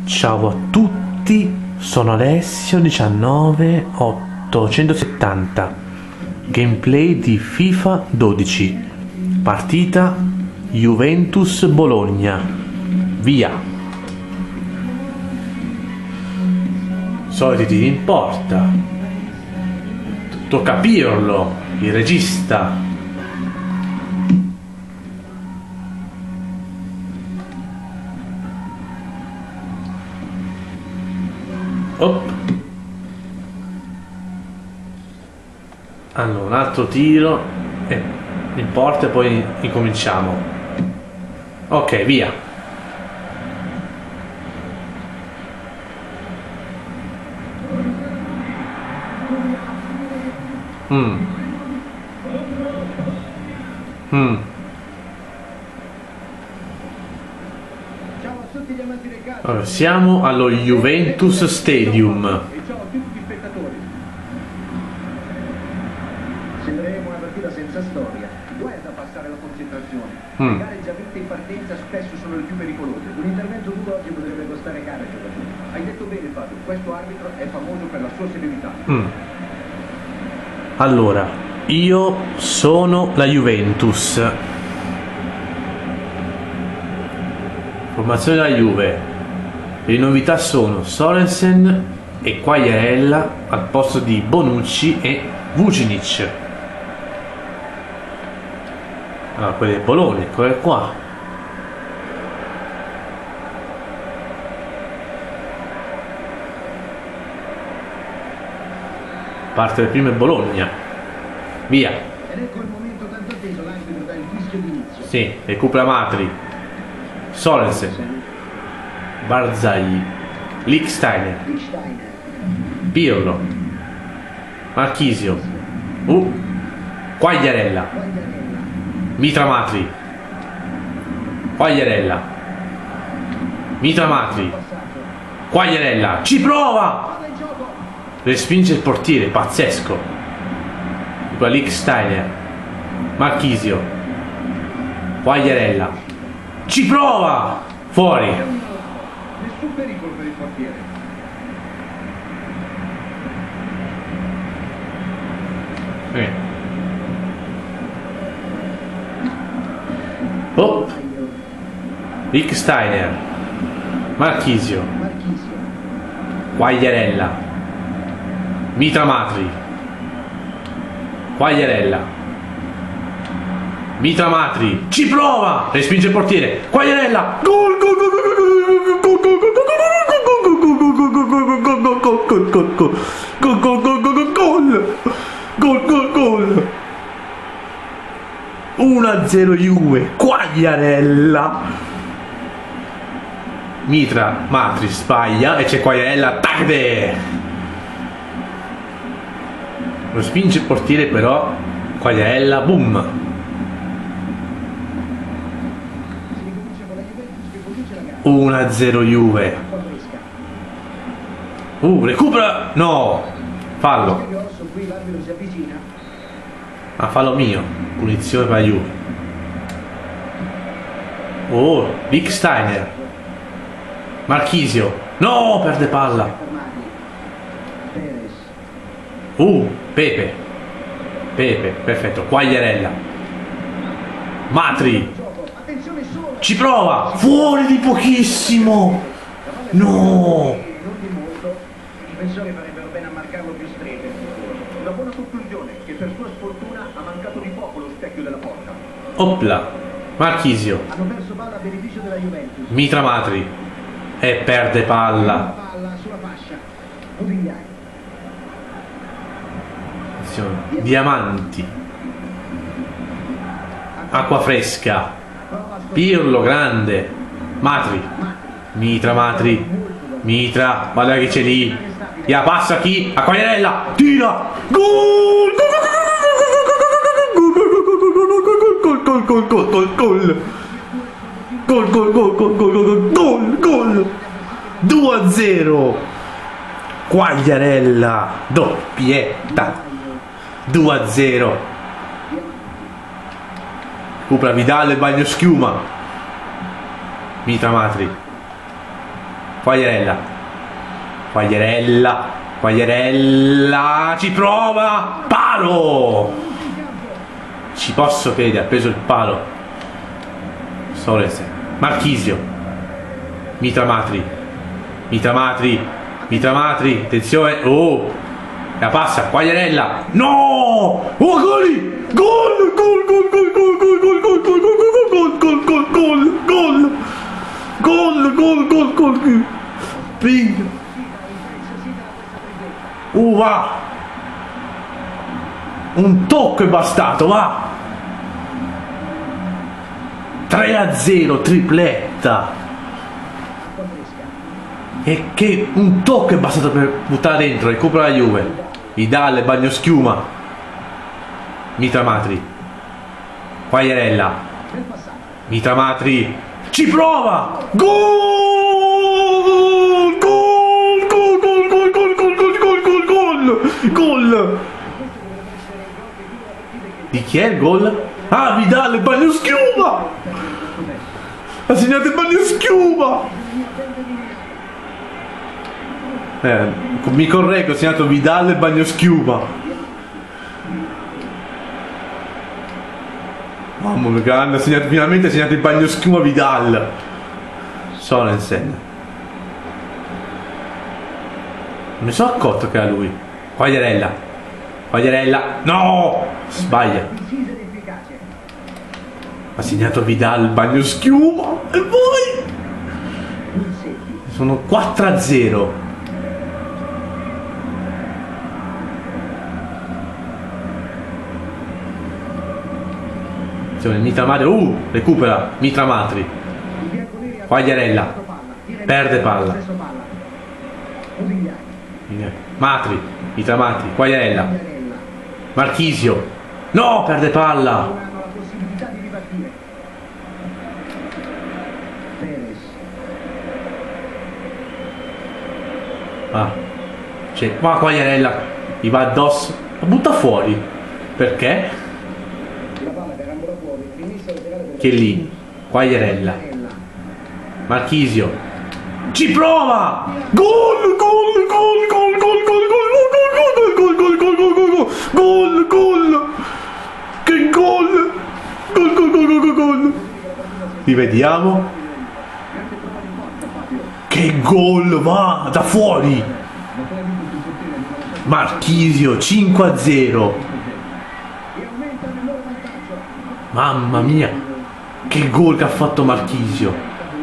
Ciao a tutti, sono Alessio 19870. Gameplay di FIFA 12. Partita Juventus Bologna. Via. Soliti tiri in porta. Tocca a Pirlo, il regista. Op. Allora, un altro tiro in porta e poi incominciamo. Ok, via. Allora, siamo allo Juventus Stadium. Ciao a tutti gli spettatori. Sembreremo una partita senza storia. Guarda passare la concentrazione. Le gare già vinte in partenza spesso sono le più pericolose. Un intervento duro oggi potrebbe costare caro ai giocatori. Hai detto bene, Fabio, questo arbitro è famoso per la sua severità. Allora, io sono la Juventus. Formazione della Juve. Le novità sono Sorensen e Quagliarella al posto di Bonucci e Vucinic. Allora, quelli del Bologna, eccole qua. Parte le prime Bologna. Via. Ed ecco il momento tanto atteso, l'arbitro dà il fischio d'inizio. Sì, recupera Matri. Sorensen. Barzagli, Lichtsteiner, Pirlo, Marchisio, Quagliarella, Mitra Matri, Quagliarella, Mitra Matri, Quagliarella, ci prova! Respinge il portiere, pazzesco. Qua Lichtsteiner, Marchisio, Quagliarella, ci prova! Fuori! Nessun pericolo per il portiere. Oh! Lichtsteiner, Marchisio, Quagliarella, Mitra Matri, Quagliarella, Mitra Matri, ci prova! Respinge il portiere, Quagliarella, gol, gol, gol, gol, gol. 1-0 Juve, Quagliarella. Mitra Matri sbaglia e c'è Quagliarella, tacde. Lo spinge il portiere però, Quagliarella, boom. 1-0 Juve. Recupera! No! Fallo. Ah, fallo mio. Punizione per la Juve. Oh, Lichtsteiner. Marchisio. No, perde palla. Pepe. Pepe, perfetto. Quagliarella. Matri. Ci prova. Fuori di pochissimo. No. I difensori farebbero bene a marcarlo più strette. Una buona conclusione, che per sua sfortuna ha mancato di poco lo specchio della porta. Opla, Marchisio. Hanno perso palla a beneficio della Juventus. Mitra Matri. E perde palla. Palla sulla fascia. Mobiliari. Attenzione. Diamanti. Acqua fresca. Pirlo grande. Matri. Mitra Matri. Mitra, guarda che c'è lì. Ya, passa chi? A Quagliarella. Tira. Gol! Gol! 2-0. Quagliarella, doppietta. 2-0. Recupera Vidal e bagno schiuma. Mitra Matri. Quagliarella. Quagliarella. Quagliarella. Ci prova. Palo. Ci posso credere, ha preso il palo. Sorensen. Marchisio. Mitra Matri. Mitra Matri. Mitra Matri. Attenzione. Oh. La passa. Quagliarella. No. Oh, gol. Gol. Gol. Gol. Gol. Gol. Gol. Gol. Gol. Gol. Gol. Gol. Gol. Gol. Gol. Gol. Gol. Ping. Va. Un tocco è bastato, va. 3-0, tripletta. E che un tocco è bastato per buttare dentro. Recupera la Juve. Vidal, bagnoschiuma. Mitra Matri. Quagliarella. Mitra Matri. Ci prova. Gol! Gol! Gol! Gol! Gol! Gol! Gol! Gol! Gol! Gol! Gol! Di chi è il gol? Ah, Vidal, bagnoschiuma! Ha segnato il bagnoschiuma! Mi correggo, ha segnato Vidal e bagnoschiuma. Mamma mia, grande, finalmente ha segnato il bagnoschiuma Vidal. Sorensen. Non mi sono accorto che era lui. Quagliarella. Quagliarella. No! Sbaglia. Ha segnato Vidal, bagnoschiuma. E poi sono 4-0. Mitra Matri, recupera Mitra Matri. Quagliarella perde palla. Matri, Mitra Matri, Quagliarella. Marchisio, no, perde palla. C'è qua Quagliarella, gli va addosso, la butta fuori. Perché? Che lì, Quagliarella, Marchisio, ci prova! Gol! Gol! Gol! Gol! Gol! Gol! Gol! Gol! Gol! Gol! Gol! Gol! Gol! Che gol! Gol! Gol! Gol! Gol! Gol! Rivediamo. Che gol! Va da fuori! Marchisio 5-0. Mamma mia! Che gol che ha fatto Marchisio.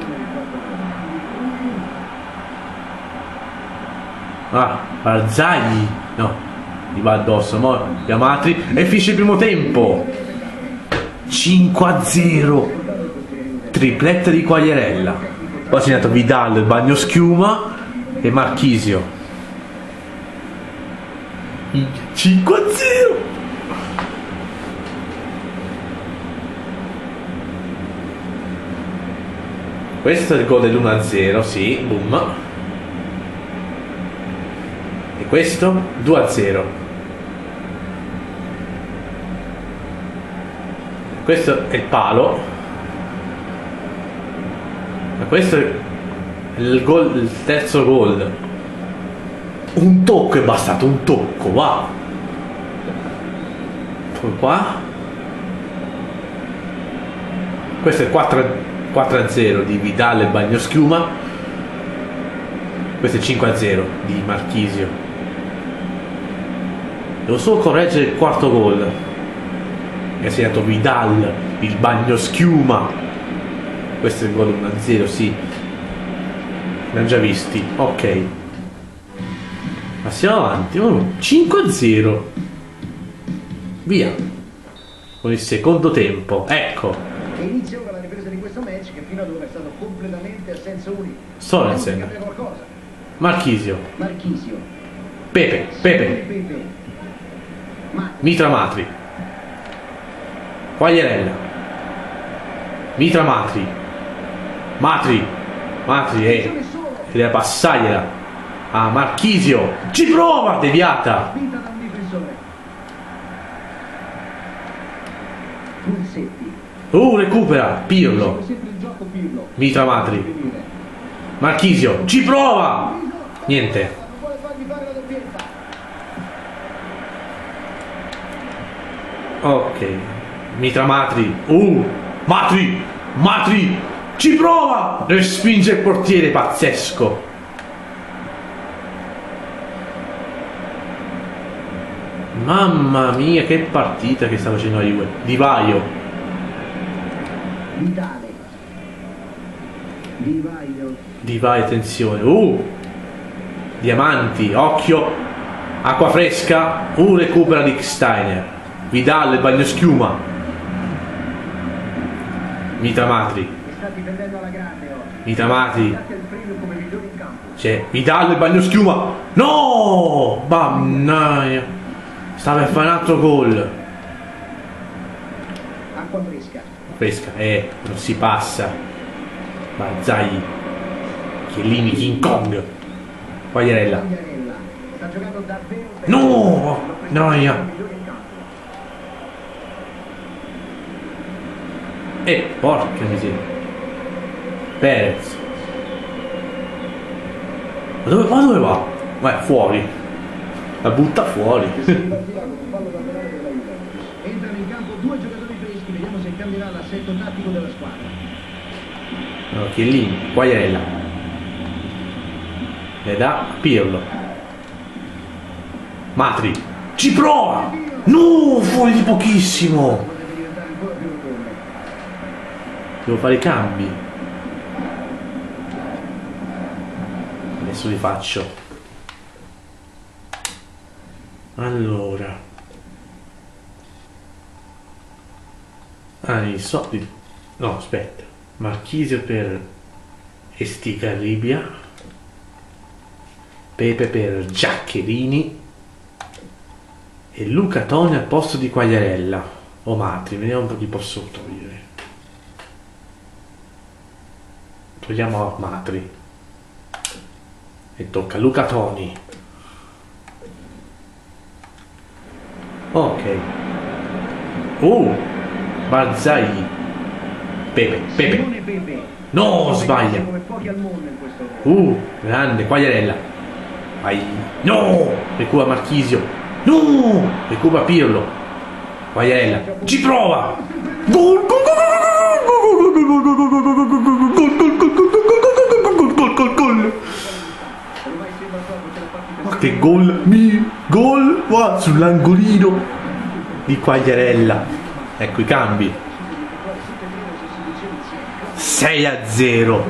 Barzagli. No, gli va addosso. Mo Matri e finisce il primo tempo. 5-0. Tripletta di Quagliarella. Poi ha segnato Vidal, bagnoschiuma e Marchisio. 5-0. Questo è il gol dell'1-0, sì, boom. E questo 2-0. Questo è il palo. E questo è il gol, il terzo gol. Un tocco è bastato, un tocco, va. Poi qua. Questo è il 4-0 di Vidal e bagnoschiuma. Questo è 5-0 di Marchisio. Devo solo correggere il quarto gol che ha segnato Vidal, il bagnoschiuma. Questo è il gol 1-0, sì, l'abbiamo già visti. Ok, passiamo avanti. 5-0, via con il secondo tempo. Ecco, e inizia ora la ripresa di questo match che fino ad ora è stato completamente a senso unico. Sorensen, Marchisio, Pepe, Mitra Matri, Quagliarella, Mitra Matri, deve passargliela a Marchisio, ci prova, deviata. Recupera Pirlo, Mitra Matri, Marchisio, ci prova! Niente. Ok. Mitra Matri. Matri! Ci prova! Respinge il portiere, pazzesco. Mamma mia, che partita che sta facendo la Juve. Di Vaio. Di Vaio, attenzione. Diamanti, occhio. Acqua fresca. Recupera di Steiner. Vidal, il bagnoschiuma. Mitra Matri. C'è Vidal, il bagnoschiuma. No! Mannaggia. Stava per fare un altro gol. Acqua fresca, non si passa. Barzagli, Chiellini, King Kong. Quagliarella. No! Noia. Porca miseria. Perez. Ma dove va? Vai, fuori. La butta fuori. Entrano in campo due giocatori freschi, vediamo se cambierà l'assetto tattico della squadra. No, Chiellini, Quagliarella. Le dà Pirlo. Matri. Ci prova! No, fuori di pochissimo. Devo fare i cambi. Adesso li faccio. Allora, i soldi. No, aspetta. Marchisio per Estigarribia, Pepe per Giaccherini e Luca Toni al posto di Quagliarella o Matri. Vediamo un po' chi posso togliere. Togliamo Matri e tocca a Luca Toni. Ok. Barzagli. Pepe. No, sbaglia. Grande, Quagliarella. Vai. No, recupera Marchisio. No, recupera Pirlo. Quagliarella. Ci prova. Gol. Che gol va sull'angolino di Quagliarella. Ecco i cambi. 6-0.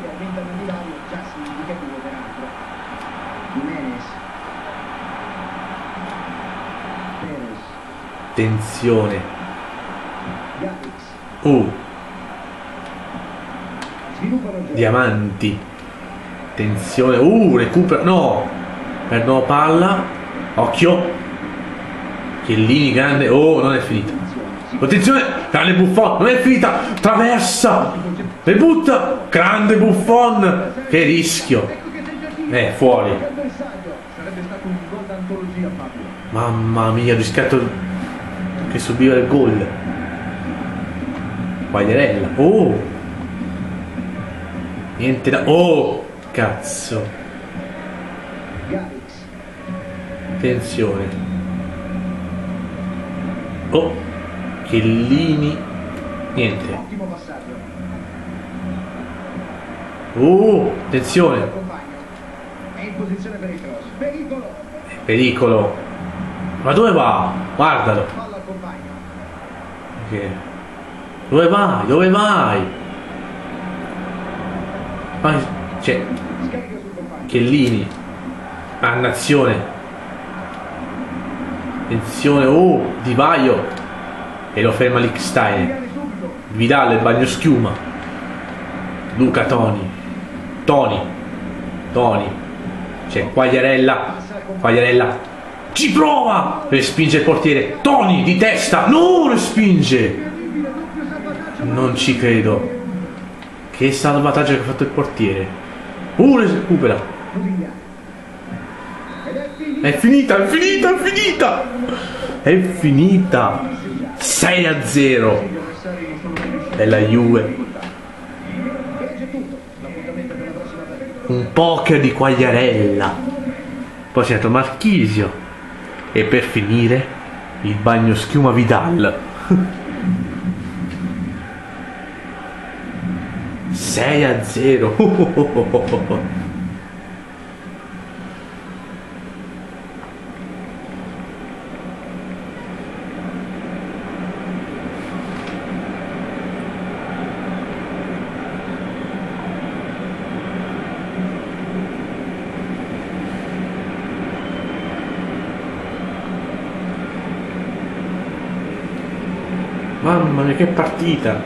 Attenzione. Diamanti. Attenzione. Recupera. No. Perdono palla. Occhio. Chiellini grande. Non è finita. Attenzione. Grande Buffon. Non è finita. Traversa. Le butta. Grande Buffon. Che rischio. Fuori. Mamma mia, il riscatto che subiva il gol. Quagliarella. Niente da. Cazzo. Attenzione. Chiellini. Niente. Attenzione. È in posizione per il cross. Pericolo. Ma dove va? Guardalo. Okay. Dove vai? C'è Chiellini. Annazione. Attenzione, Di Vaio. E lo ferma Lichtsteiner. Vidal, il bagnoschiuma. Luca Toni. C'è Quagliarella. Ci prova. Respinge il portiere. Toni di testa. No, respinge. Non ci credo. Che salvataggio che ha fatto il portiere. Recupera. È finita. È finita. 6-0. È la Juve. un poker di Quagliarella, poi c'è stato Marchisio e per finire il bagno schiuma Vidal. 6-0. Mamma mia, che partita!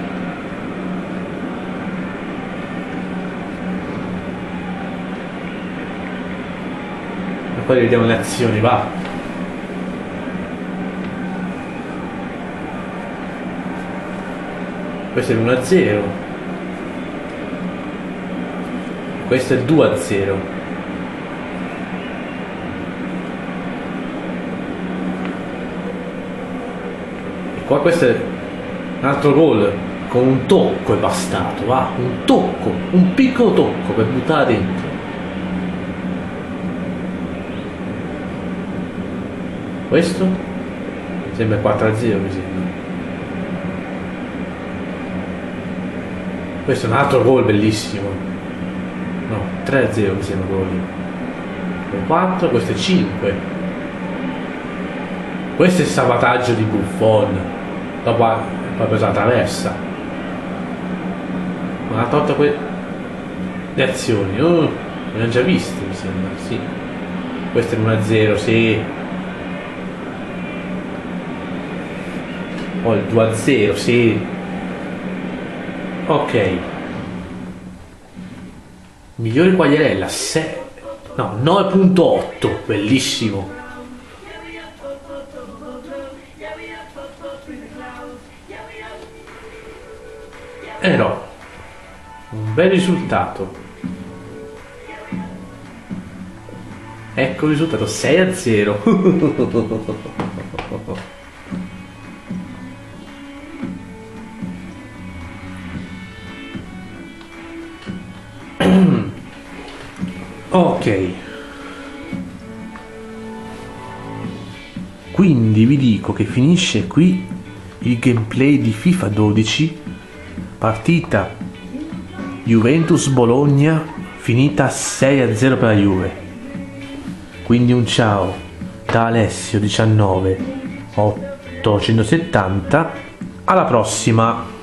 E poi vediamo le azioni, va! Questo è l'1-0. Questo è il 2-0. Qua questo è un altro gol con un tocco, è bastato, va, un tocco, un piccolo tocco per buttare dentro. Questo sembra 4-0, mi sembra. Questo è un altro gol bellissimo. No, 3-0 mi sembra gol. 4, questo è 5. Questo è il salvataggio di Buffon. Dopo ha preso la traversa. Ma ha tolto le azioni. Oh, le abbiamo già viste, mi sembra, sì. Questo è l'1-0, sì. Oh, il 2-0, sì. Ok. Migliore Quagliarella, 9.8, bellissimo. No, un bel risultato. Ecco il risultato, 6-0. Ok. Quindi vi dico che finisce qui il gameplay di FIFA 12, partita Juventus-Bologna finita 6-0 per la Juve. Quindi un ciao da Alessio 19 870, alla prossima.